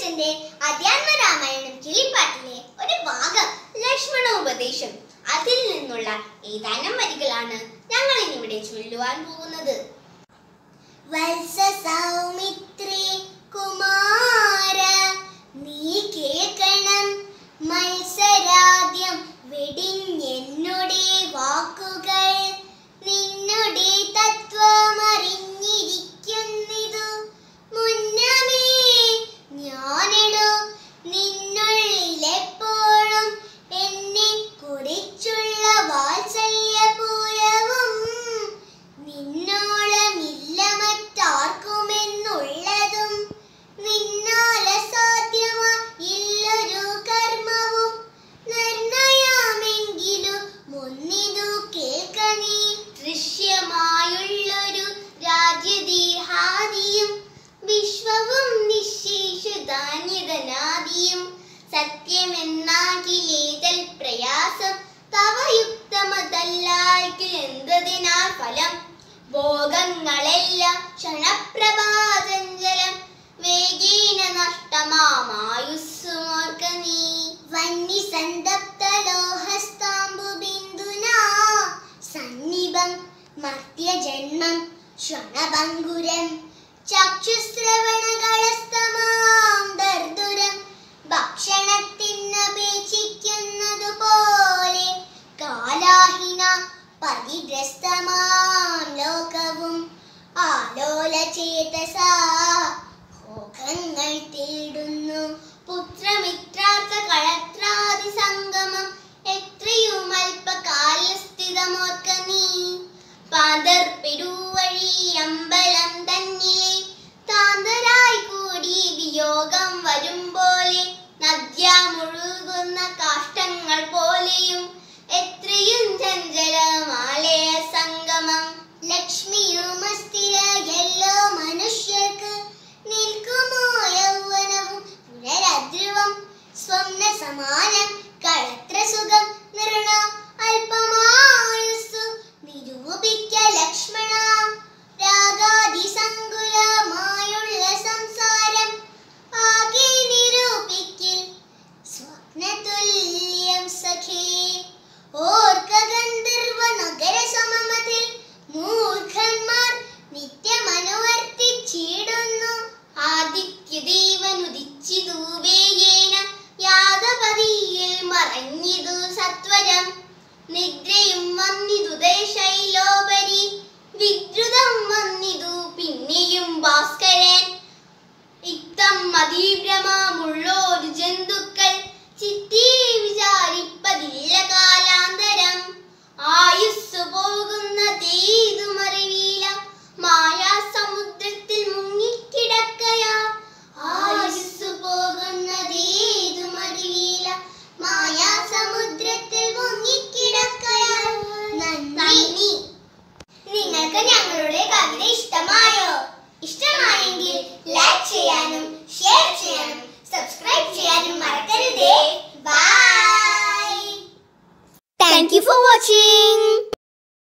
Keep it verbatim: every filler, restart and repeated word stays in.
എഴുത്തച്ഛന്റെ അധ്യാത്മ രാമായണം കിളിപ്പാട്ടിലെ ഒരു ഭാഗം ലക്ഷ്മണ ഉപദേശം അതിൽ നിന്നുള്ള ഏതാനും വരികളാണ് ഞങ്ങൾ ഇന്നിവിടെ ചൊല്ലുവാൻ പോകുന്നത്. വത്സ സൗമിത്രേ കുമാര നീ കേൾക്കണം മത്സരാദ്യം വെടിഞ്ഞെന്നുടെ വാക്കുകൾ നിന്നുടെ തത്വമറിഞ്ഞിരിക്കുന്നിതു മുന്നമേ ഞാനിടൂ നിന്നുള്ളിലെപ്പോഴും എന്നെ കുറിച്ചുള്ള വാത്സല്യപൂരവും നിന്നോളമില്ല മറ്റാർക്കുമെന്നുള്ളതും നിന്നാല സാധ്യമായില്ലൊരു കർമ്മവും നിർണയമെങ്കിലും മുന്നിതു കേൾക്ക നീ ദൃശ്യമായുള്ളൊരു രാജ്യദേഹാദിയും വിശ്വവും നിശേഷധാന്യതനാദിയും സത്യമെന്നാകിലേതൽ പ്രയാസം തവ യുക്തമതല്ലായ്ക്കിൽ എന്തതിനാൽ ഫലം ഭോഗങ്ങളെല്ലാം ക്ഷണപ്രഭാചഞ്ചലം വേഗേന നഷ്ടമാമായുസ്സുമോർക്ക നീ വന്നി സന്തപ്തലോഹസ്താംബു ബിന്ദുനാ സന്നിഭം മർത്യജന്മം ക്ഷണഭംഗുരം ചക്ഷുശ്രവണകളസ്തമാം ദർദുരം ഭക്ഷണത്തിനപേക്ഷിക്കുന്നതുപോലെ കാലാഹിന പരിഗ്രസ്തമാം ലോകവും ആലോലചേതസാ ഭോഗങ്ങൾ തേടുന്നു പുത്രമിത്രാർത്ഥ കളത്രാദി സംഗമം എത്രയും അല്പകാലസ്ഥിതമോർക്ക നീ പാതർ പെരുവഴി അമ്പലം തന്നിലെ താന്തരായി കൂടി വിയോഗം വരും പോലെ നദ്യാമൊഴുകുന്ന കാഷ്ടങ്ങൾ പോലെയും എത്രയും ചഞ്ചലമാലയ സംഗമം ലക്ഷ്മിയും അസ്ഥിര എല്ലാ മനുഷ്യർക്ക് നിൽക്കുമോ യൗവനവും പുനരധ്രുവം സ്വപ്ന സമാനം കളത്ര സുഖം നിർണ അല്പമായുസ്സു നിരൂപിക്ക ലക്ഷ്മണ രാഗാദി സങ്കുലമായുള്ള സംസാരം ആകെ നിരൂപിക്കിൽ സ്വപ്നതുല്യം സഖേ ഓർക്ക ഗന്ധർവ നഗര സമമതിൽ മൂർഖന്മാർ നിത്യമനുവർത്തിച്ചിടുന്നു ആദിത്യദേവനുദിച്ചിതു വേഗേന യാദപതിയിൽ മറഞ്ഞിതു സത്വരം നിദ്രയും വന്നിതു ദേശൈലോപരി വിദ്രുതം വന്നിതു പിന്നെയും ഭാസ്കരൻ ഇത്തം മതീഭ്രമമുള്ളോരു ജന്തുക്കൾ ചിത്തി വിചാരിപ്പതില്ല കാലാന്തരം ആയുസ്സു പോകുന്നതേതുമറിവില്ല മായാ സമുദ്രത്തിൽ മുങ്ങിക്കിടക്കയാ ആയുസ്സു പോകുന്നതേതുമറിവില്ല മായാ സമുദ്രത്തിൽ മുങ്ങിക്കിടക്കയാ. നന്ദി. നിങ്ങൾക്ക് ഞങ്ങളുടെ കവിത ഇഷ്ടമായോ? ഇഷ്ടമായെങ്കിൽ ലൈക്ക് ചെയ്യാനും ഷെയർ ചെയ്യാനും സബ്സ്ക്രൈബ് ചെയ്യാനും മറക്കരുതേ. Bye. Thank you for watching.